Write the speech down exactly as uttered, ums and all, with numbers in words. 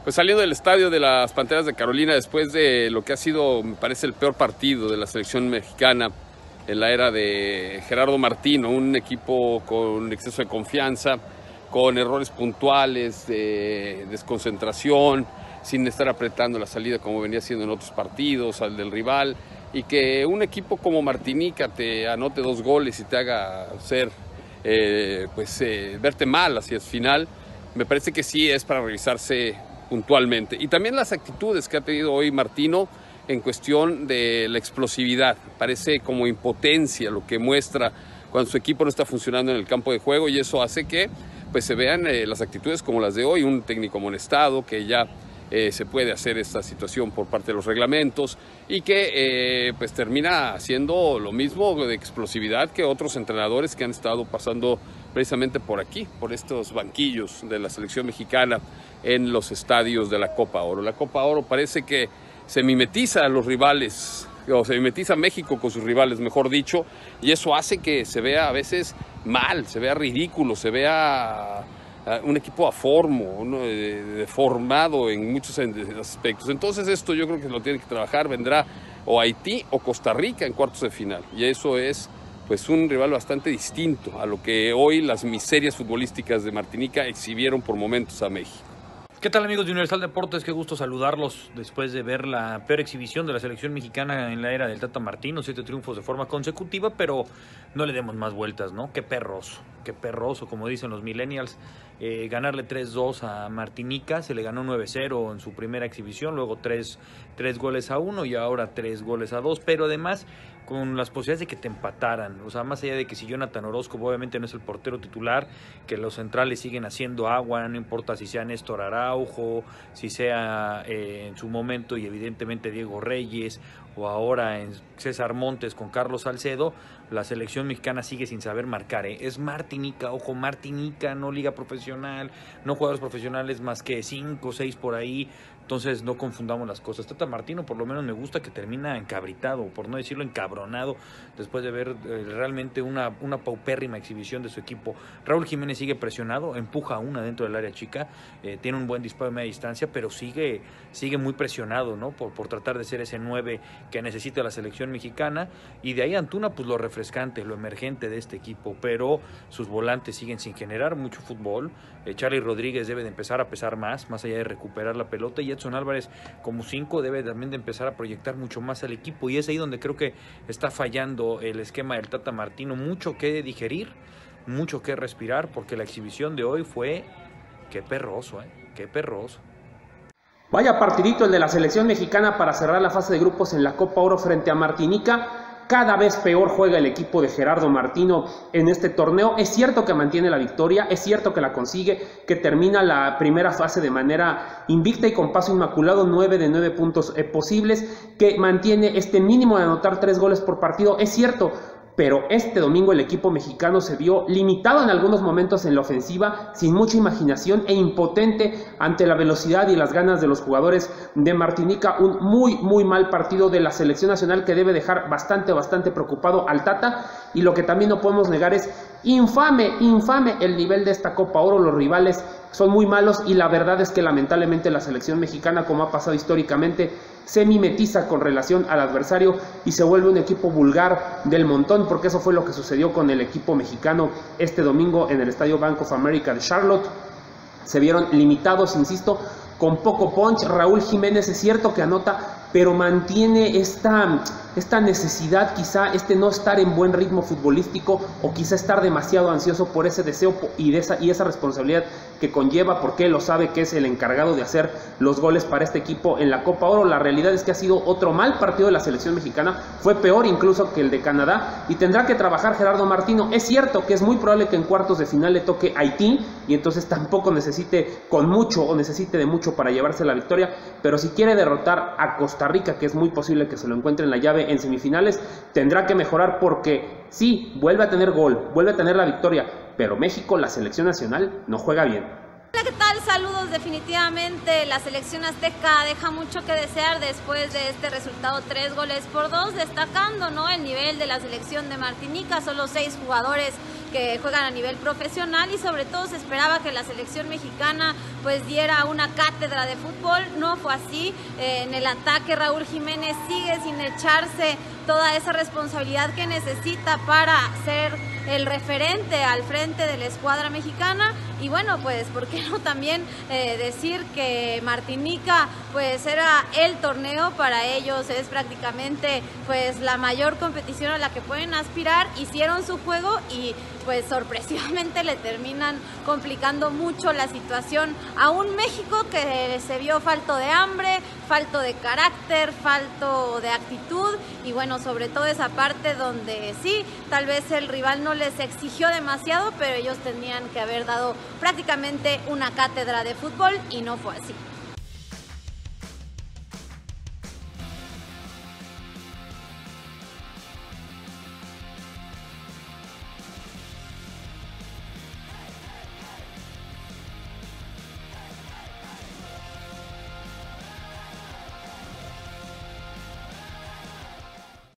Pues saliendo del estadio de las Panteras de Carolina después de lo que ha sido, me parece, el peor partido de la selección mexicana en la era de Gerardo Martino, un equipo con exceso de confianza, con errores puntuales, de desconcentración, sin estar apretando la salida como venía haciendo en otros partidos al del rival, y que un equipo como Martinica te anote dos goles y te haga ser, eh, pues, eh, verte mal hacia el final, me parece que sí es para revisarse puntualmente. Y también las actitudes que ha tenido hoy Martino en cuestión de la explosividad. Parece como impotencia lo que muestra cuando su equipo no está funcionando en el campo de juego, y eso hace que pues, se vean eh, las actitudes como las de hoy, un técnico amonestado que ya eh, se puede hacer esta situación por parte de los reglamentos y que eh, pues termina haciendo lo mismo de explosividad que otros entrenadores que han estado pasando precisamente por aquí, por estos banquillos de la selección mexicana en los estadios de la Copa Oro. La Copa Oro parece que se mimetiza a los rivales, o se mimetiza a México con sus rivales, mejor dicho, y eso hace que se vea a veces mal, se vea ridículo, se vea un equipo aformo, ¿no? Deformado en muchos aspectos. Entonces esto yo creo que lo tiene que trabajar, vendrá o Haití o Costa Rica en cuartos de final, y eso es pues un rival bastante distinto a lo que hoy las miserias futbolísticas de Martinica exhibieron por momentos a México. ¿Qué tal, amigos de Universal Deportes? Qué gusto saludarlos después de ver la peor exhibición de la selección mexicana en la era del Tata Martino, siete triunfos de forma consecutiva, pero no le demos más vueltas, ¿no? Qué perroso, qué perroso, como dicen los millennials, eh, ganarle tres dos a Martinica, se le ganó nueve cero en su primera exhibición, luego tres goles a uno y ahora tres goles a dos, pero además con las posibilidades de que te empataran, o sea, más allá de que si Jonathan Orozco obviamente no es el portero titular, que los centrales siguen haciendo agua, no importa si sea Néstor Araujo, si sea eh, en su momento y evidentemente Diego Reyes, o ahora en César Montes con Carlos Salcedo, la selección mexicana sigue sin saber marcar, ¿eh? Es Martinica, ojo, Martinica, no liga profesional, no jugadores profesionales más que cinco o seis por ahí, entonces no confundamos las cosas. Tata Martino por lo menos me gusta que termina encabritado, por no decirlo encabronado, después de ver eh, realmente una, una paupérrima exhibición de su equipo. Raúl Jiménez sigue presionado, empuja a una dentro del área chica, eh, tiene un buen disparo de media distancia, pero sigue, sigue muy presionado, ¿no? Por, por tratar de ser ese nueve que necesita la selección mexicana, y de ahí Antuna pues lo refrescante, lo emergente de este equipo, pero sus volantes siguen sin generar mucho fútbol. eh, Charly Rodríguez debe de empezar a pesar más, más allá de recuperar la pelota, y Edson Álvarez como cinco debe también de empezar a proyectar mucho más al equipo, y es ahí donde creo que está fallando el esquema del Tata Martino. Mucho que digerir, mucho que respirar, porque la exhibición de hoy fue qué perroso, ¿eh? Qué perroso. Vaya partidito el de la selección mexicana para cerrar la fase de grupos en la Copa Oro frente a Martinica. Cada vez peor juega el equipo de Gerardo Martino en este torneo. Es cierto que mantiene la victoria, es cierto que la consigue, que termina la primera fase de manera invicta y con paso inmaculado, nueve de nueve puntos eh, posibles, que mantiene este mínimo de anotar tres goles por partido, es cierto. Pero este domingo el equipo mexicano se vio limitado en algunos momentos en la ofensiva, sin mucha imaginación e impotente ante la velocidad y las ganas de los jugadores de Martinica. Un muy, muy mal partido de la selección nacional que debe dejar bastante, bastante preocupado al Tata. Y lo que también no podemos negar es infame, infame el nivel de esta Copa Oro. Los rivales son muy malos y la verdad es que lamentablemente la selección mexicana, como ha pasado históricamente, se mimetiza con relación al adversario y se vuelve un equipo vulgar del montón, porque eso fue lo que sucedió con el equipo mexicano este domingo en el Estadio Bank of America de Charlotte. Se vieron limitados, insisto, con poco punch. Raúl Jiménez es cierto que anota, pero mantiene esta, esta necesidad, quizá este no estar en buen ritmo futbolístico, o quizá estar demasiado ansioso por ese deseo y, de esa, y esa responsabilidad que conlleva, porque él lo sabe que es el encargado de hacer los goles para este equipo en la Copa Oro. La realidad es que ha sido otro mal partido de la selección mexicana, fue peor incluso que el de Canadá, y tendrá que trabajar Gerardo Martino. Es cierto que es muy probable que en cuartos de final le toque Haití, y entonces tampoco necesite con mucho o necesite de mucho para llevarse la victoria, pero si quiere derrotar a Costa Rica, que es muy posible que se lo encuentre en la llave en semifinales, tendrá que mejorar, porque sí, vuelve a tener gol, vuelve a tener la victoria, pero México, la selección nacional, no juega bien. Hola, ¿qué tal? Saludos. Definitivamente la selección azteca deja mucho que desear después de este resultado, tres goles por dos, destacando, ¿no?, el nivel de la selección de Martinica. Solo seis jugadores que juegan a nivel profesional y sobre todo se esperaba que la selección mexicana pues diera una cátedra de fútbol. No fue así. Eh, en el ataque Raúl Jiménez sigue sin echarse toda esa responsabilidad que necesita para ser el referente al frente de la escuadra mexicana. Y bueno, pues por qué no también eh, decir que Martinica pues era el torneo para ellos, es prácticamente pues la mayor competición a la que pueden aspirar. Hicieron su juego y pues sorpresivamente le terminan complicando mucho la situación a un México que se vio falto de hambre, falto de carácter, falto de actitud y bueno, sobre todo esa parte donde sí, tal vez el rival no les exigió demasiado, pero ellos tenían que haber dado prácticamente una cátedra de fútbol y no fue así.